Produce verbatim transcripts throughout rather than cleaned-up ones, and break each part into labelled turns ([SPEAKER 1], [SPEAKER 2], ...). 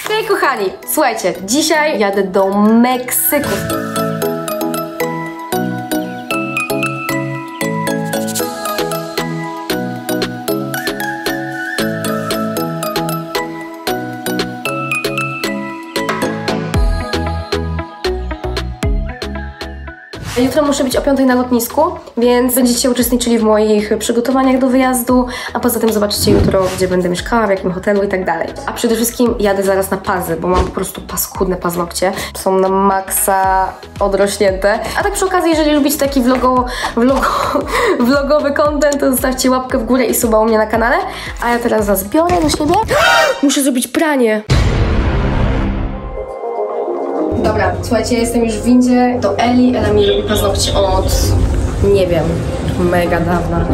[SPEAKER 1] Hej kochani, słuchajcie, dzisiaj jadę do Meksyku. Jutro muszę być o piątej na lotnisku, więc będziecie uczestniczyli w moich przygotowaniach do wyjazdu, a poza tym zobaczycie jutro, gdzie będę mieszkała, w jakim hotelu i tak dalej. A przede wszystkim jadę zaraz na pazy, bo mam po prostu paskudne paznokcie. Są na maksa odrośnięte. A tak przy okazji, jeżeli lubicie taki vlogo, vlogo, vlogowy content, to zostawcie łapkę w górę i suba u mnie na kanale. A ja teraz was biorę do siebie. Muszę zrobić pranie. Dobra, słuchajcie, jestem już w windzie do Eli. Ela mi robi paznokcie od, nie wiem, mega dawna.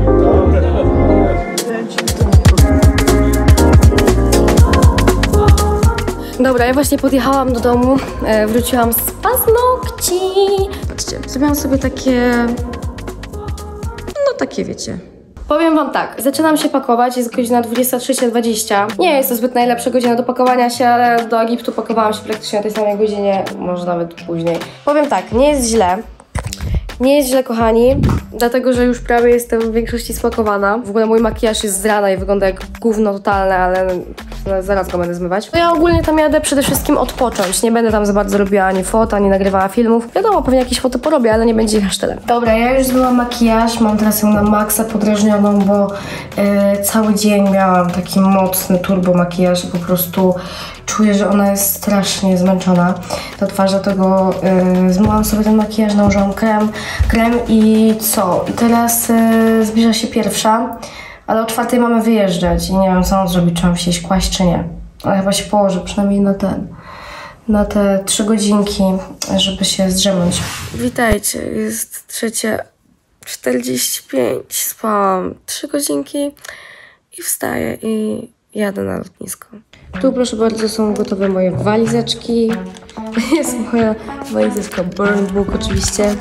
[SPEAKER 1] Dobra, ja właśnie podjechałam do domu, e, wróciłam z paznokci. Patrzcie, zrobiłam sobie takie, no takie wiecie. Powiem wam tak, zaczynam się pakować, jest godzina dwudziesta trzecia dwadzieścia. Nie jest to zbyt najlepsza godzina do pakowania się, ale do Egiptu pakowałam się praktycznie o tej samej godzinie, może nawet później. Powiem tak, nie jest źle. Nie jest źle, kochani, dlatego, że już prawie jestem w większości spakowana. W ogóle mój makijaż jest z rana i wygląda jak gówno totalne, ale zaraz go będę zmywać. Ja ogólnie tam jadę przede wszystkim odpocząć. Nie będę tam za bardzo robiła ani fot, ani nagrywała filmów. Wiadomo, pewnie jakieś foto porobię, ale nie będzie ich aż tyle. Dobra, ja już zmyłam makijaż, mam teraz ją na maksa podrażnioną, bo yy, cały dzień miałam taki mocny turbo makijaż i po prostu czuję, że ona jest strasznie zmęczona do twarzy, dlatego yy, zmyłam sobie ten makijaż, nałożyłam krem, krem i co? I teraz yy, zbliża się pierwsza, ale o czwartej mamy wyjeżdżać i nie wiem, co mam zrobić, czy mam się iść kłaść, czy nie. Ale chyba się położę, przynajmniej na ten, na te trzy godzinki, żeby się zdrzemnąć. Witajcie, jest trzecia czterdzieści pięć, spałam trzy godzinki i wstaję i jadę na lotnisko. Tu proszę bardzo są gotowe moje walizeczki. Jest moja walizeczka Burn Book oczywiście.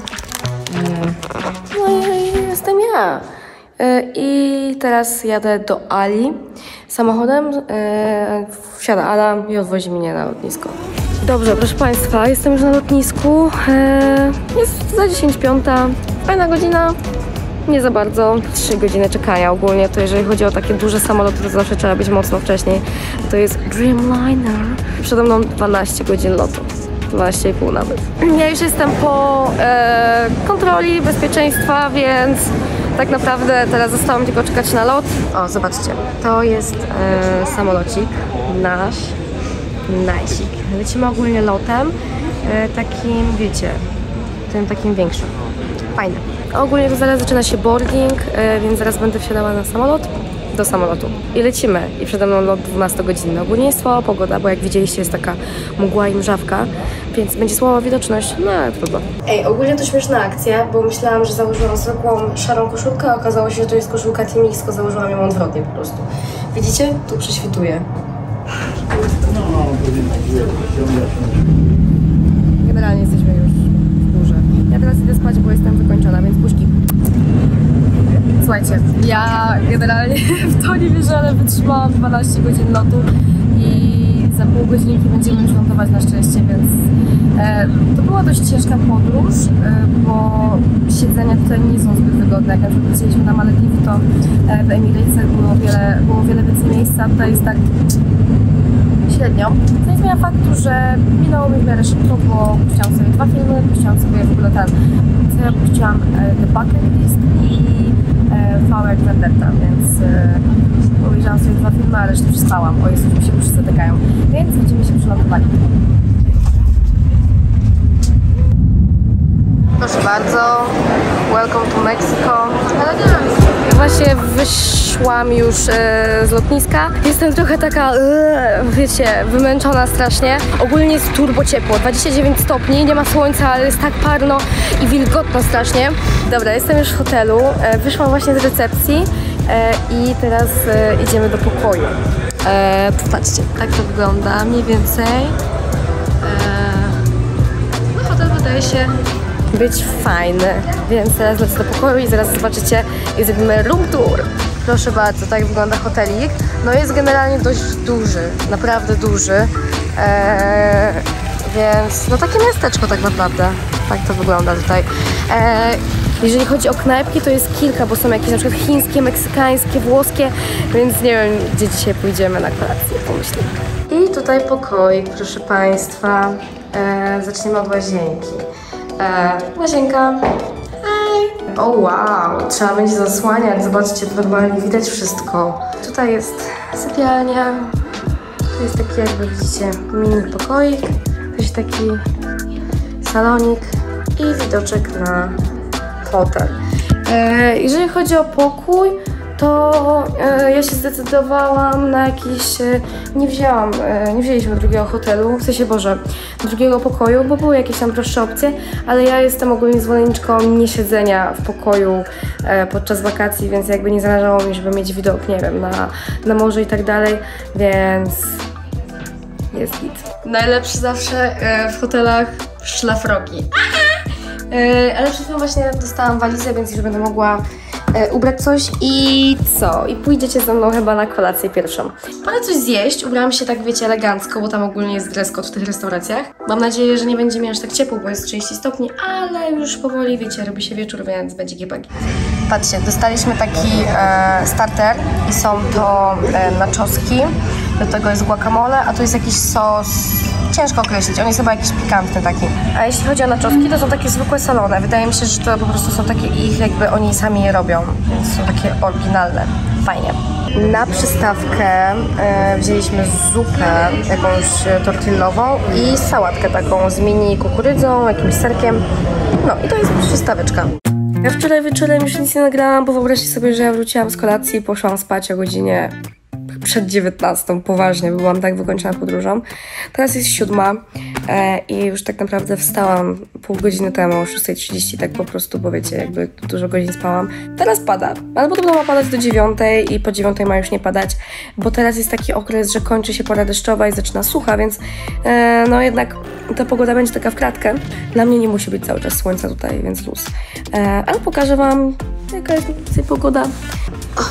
[SPEAKER 1] No i jestem ja. I teraz jadę do Ali samochodem. Wsiada Ala i odwozi mnie na lotnisko. Dobrze, proszę Państwa, jestem już na lotnisku. Jest za dziesięć piąta. Fajna godzina. Nie za bardzo. trzy godziny czekania ogólnie, to jeżeli chodzi o takie duże samoloty, to zawsze trzeba być mocno wcześniej. To jest Dreamliner. Przede mną dwanaście godzin lotu. dwanaście i pół nawet. Ja już jestem po e, kontroli bezpieczeństwa, więc tak naprawdę teraz zostało mi tylko czekać na lot. O, zobaczcie, to jest e, samolocik nasz, najsik. Lecimy ogólnie lotem, e, takim, wiecie, tym takim większym. Fajne. Ogólnie to zaraz zaczyna się boarding, yy, więc zaraz będę wsiadała na samolot, do samolotu. I lecimy. I przede mną lot dwunastogodzinny. Ogólnie jest słaba pogoda, bo jak widzieliście jest taka mgła i mrzawka, więc będzie słaba widoczność, no ale trudno. Ej, ogólnie to śmieszna akcja, bo myślałam, że założyłam zwykłą szarą koszulkę, a okazało się, że to jest koszulka Team X, tylko założyłam ją odwrotnie po prostu. Widzicie? Tu prześwituje. Generalnie jesteśmy już w górze. Ja teraz idę spać, bo jestem wykończona, więc buźki. Słuchajcie, ja generalnie w to nie wierzę, ale wytrzymałam dwanaście godzin lotu i za pół godzinki będziemy już lądować na szczęście, więc e, to była dość ciężka podróż, e, bo siedzenia tutaj nie są zbyt wygodne. Jak na przykład chcieliśmy na Malediwy, to e, w Emiratesach było wiele, było wiele więcej miejsca, tutaj jest tak średnio. To nie zmienia faktu, że minęło mi w miarę szybko, bo puściłam sobie dwa filmy, puściłam sobie w ogóle ten, co ja puściłam e, The Bucket List i e, V jak Vendetta, więc e, obejrzałam sobie dwa filmy, ale resztę przespałam, bo jest, mi się uszy zatykają, więc widzimy się przy lądowaniu. Proszę bardzo, welcome to Mexico. Właśnie wyszłam już e, z lotniska. Jestem trochę taka, e, wiecie, wymęczona strasznie. Ogólnie jest turbo ciepło, dwadzieścia dziewięć stopni, nie ma słońca, ale jest tak parno i wilgotno strasznie. Dobra, jestem już w hotelu, e, wyszłam właśnie z recepcji e, i teraz e, idziemy do pokoju. E, popatrzcie, tak to wygląda mniej więcej. E, no hotel wydaje się być fajny, więc teraz lecę do pokoju i zaraz zobaczycie i zrobimy room tour. Proszę bardzo, tak wygląda hotelik. No jest generalnie dość duży, naprawdę duży. Eee, więc no takie miasteczko tak naprawdę. Tak to wygląda tutaj. Eee, jeżeli chodzi o knajpki, to jest kilka, bo są jakieś na przykład chińskie, meksykańskie, włoskie, więc nie wiem, gdzie dzisiaj pójdziemy na kolację, pomyślimy. I tutaj pokoik, proszę Państwa. Eee, zaczniemy od łazienki. Eee, łazienka. Hej! O wow, trzeba będzie zasłaniać, zobaczcie, to normalnie widać wszystko. Tutaj jest sypialnia, tu jest taki, jakby widzicie, mini pokoik, tu jest taki salonik i widoczek na hotel. E, jeżeli chodzi o pokój, to e, ja się zdecydowałam na jakiś, e, nie wzięłam, e, nie wzięliśmy drugiego hotelu, w sensie Boże, drugiego pokoju, bo były jakieś tam droższe opcje, ale ja jestem ogólnie zwolenniczką nie siedzenia w pokoju e, podczas wakacji, więc jakby nie zależało mi, żeby mieć widok, nie wiem, na, na morze i tak dalej, więc jest git. Najlepszy zawsze e, w hotelach szlafroki. E, ale przed chwilą właśnie dostałam walizę, więc już będę mogła e, ubrać coś i co? I pójdziecie ze mną chyba na kolację pierwszą. Wolę coś zjeść, ubrałam się tak, wiecie, elegancko, bo tam ogólnie jest dress code w tych restauracjach. Mam nadzieję, że nie będzie mi aż tak ciepło, bo jest trzydzieści stopni, ale już powoli, wiecie, robi się wieczór, więc będzie giepagi. Patrzcie, dostaliśmy taki e, starter i są to e, nachosiki, do tego jest guacamole, a tu jest jakiś sos. Ciężko określić, on jest chyba jakiś pikantny taki. A jeśli chodzi o nachosiki, to są takie zwykłe solone. Wydaje mi się, że to po prostu są takie ich, jakby oni sami je robią, więc są takie oryginalne. Fajnie. Na przystawkę e, wzięliśmy zupę jakąś tortillową i sałatkę taką z mini kukurydzą, jakimś serkiem. No i to jest przystaweczka. Ja wczoraj wieczorem już nic nie nagrałam, bo wyobraźcie sobie, że ja wróciłam z kolacji i poszłam spać o godzinie przed dziewiętnastą, poważnie, byłam tak wykończona podróżą. Teraz jest siódma e, i już tak naprawdę wstałam pół godziny temu, o szósta trzydzieści, tak po prostu, bo wiecie, jakby dużo godzin spałam. Teraz pada, ale podobno ma padać do dziewiątej i po dziewiątej ma już nie padać, bo teraz jest taki okres, że kończy się pora deszczowa i zaczyna sucha, więc e, no jednak ta pogoda będzie taka w kratkę. Dla mnie nie musi być cały czas słońca tutaj, więc luz. E, ale pokażę wam, jaka jest mniej więcej pogoda. Oh.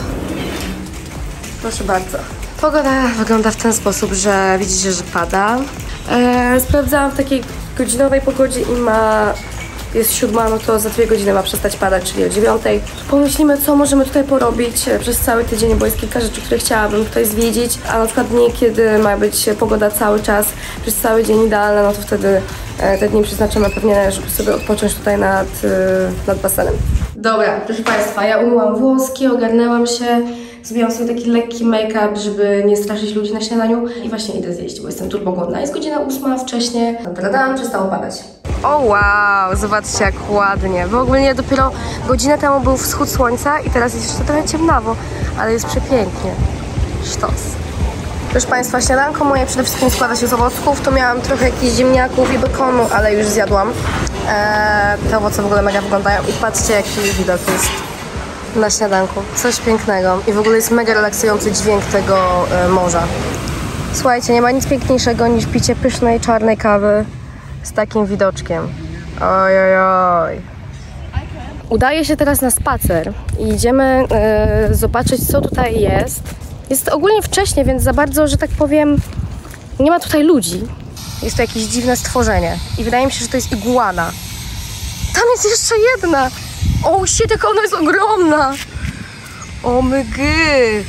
[SPEAKER 1] Proszę bardzo. Pogoda wygląda w ten sposób, że widzicie, że pada. Eee, sprawdzałam w takiej godzinowej pogodzie i ma... jest siódma, no to za dwie godziny ma przestać padać, czyli o dziewiątej. Pomyślimy, co możemy tutaj porobić przez cały tydzień, bo jest kilka rzeczy, które chciałabym tutaj zwiedzić, a na przykład dni, kiedy ma być pogoda cały czas, przez cały dzień idealna, no to wtedy e, te dni przeznaczymy pewnie, żeby sobie odpocząć tutaj nad, e, nad basenem. Dobra, proszę Państwa, ja umyłam włoski, ogarnęłam się. Zrobiłam sobie taki lekki make-up, żeby nie straszyć ludzi na śniadaniu i właśnie idę zjeść, bo jestem turbo głodna. Jest godzina ósma, wcześnie. Tadam, przestało padać. O wow, zobaczcie jak ładnie. W ogóle dopiero godzinę temu był wschód słońca i teraz jest jeszcze trochę ciemnawo, ale jest przepięknie. Sztos. Proszę Państwa, śniadanko moje przede wszystkim składa się z owoców. Tu miałam trochę jakichś ziemniaków i bekonu, ale już zjadłam. Eee, te owoce w ogóle mega wyglądają i patrzcie jaki widok jest na śniadanku. Coś pięknego. I w ogóle jest mega relaksujący dźwięk tego e, morza. Słuchajcie, nie ma nic piękniejszego niż picie pysznej, czarnej kawy z takim widoczkiem. Oj, oj, oj. Udaję się teraz na spacer i idziemy e, zobaczyć, co tutaj jest. Jest ogólnie wcześnie, więc za bardzo, że tak powiem, nie ma tutaj ludzi. Jest to jakieś dziwne stworzenie. I wydaje mi się, że to jest iguana. Tam jest jeszcze jedna! O, shit, jaka ona jest ogromna! O mygy!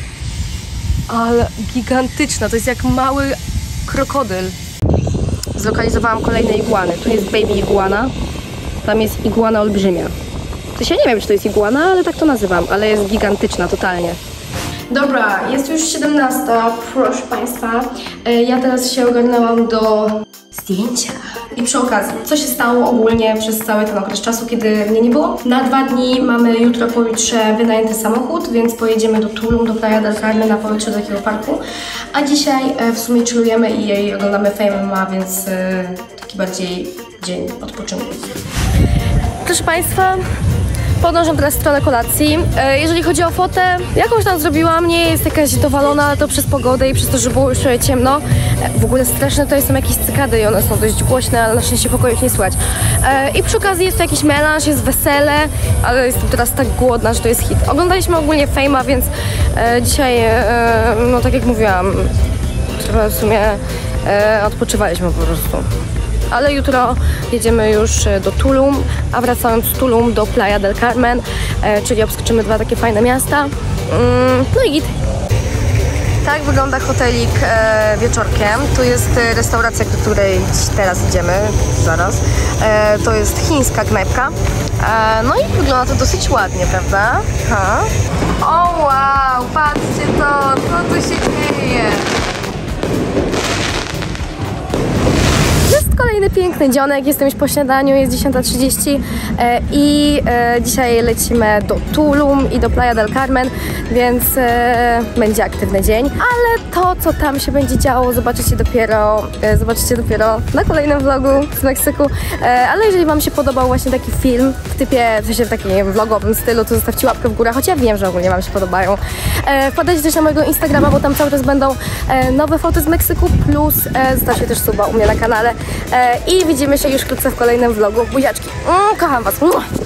[SPEAKER 1] Ale gigantyczna, to jest jak mały krokodyl. Zlokalizowałam kolejne iguany. Tu jest baby iguana, tam jest iguana olbrzymia. To się nie wiem, czy to jest iguana, ale tak to nazywam, ale jest gigantyczna totalnie. Dobra, jest już siedemnasta, proszę Państwa. Ja teraz się ogarnęłam do zdjęcia. I przy okazji, co się stało ogólnie przez cały ten okres czasu, kiedy mnie nie było? Na dwa dni mamy jutro, pojutrze wynajęty samochód, więc pojedziemy do Tulum, do Playa del Carmen na powietrze do takiego parku. A dzisiaj w sumie chillujemy i jej oglądamy Fame M M A, więc taki bardziej dzień odpoczynku. Proszę Państwa, podążam teraz w stronę kolacji. E, jeżeli chodzi o fotę, jakąś tam zrobiłam, nie jest jakaś dowalona, ale to przez pogodę i przez to, że było już ciemno. E, w ogóle straszne to są jakieś cykady i one są dość głośne, ale na szczęście pokoju ich nie słychać. E, I przy okazji jest to jakiś melanż, jest wesele, ale jestem teraz tak głodna, że to jest hit. Oglądaliśmy ogólnie Fame'a, więc e, dzisiaj, e, no tak jak mówiłam, trochę w sumie e, odpoczywaliśmy po prostu. Ale jutro jedziemy już do Tulum, a wracając z Tulum do Playa del Carmen, e, czyli obskoczymy dwa takie fajne miasta. Mm, no i git. Tak wygląda hotelik e, wieczorkiem. Tu jest restauracja, do której teraz idziemy, zaraz. E, to jest chińska knajpka. E, no i wygląda to dosyć ładnie, prawda? Ha? O wow, patrzcie to, co tu się dzieje. Jest kolejny piękny dzionek, jestem już po śniadaniu, jest dziesiąta trzydzieści e, i e, dzisiaj lecimy do Tulum i do Playa del Carmen, więc e, będzie aktywny dzień, ale to, co tam się będzie działo, zobaczycie dopiero, e, zobaczycie dopiero na kolejnym vlogu z Meksyku, e, ale jeżeli wam się podobał właśnie taki film w typie, w sensie w takim vlogowym stylu, to zostawcie łapkę w górę, choć ja wiem, że ogólnie wam się podobają. E, wpadajcie też na mojego Instagrama, bo tam cały czas będą e, nowe foty z Meksyku, plus e, zostawcie też suba u mnie na kanale. I widzimy się już wkrótce w kolejnym vlogu. Buziaczki. Mm, kocham was.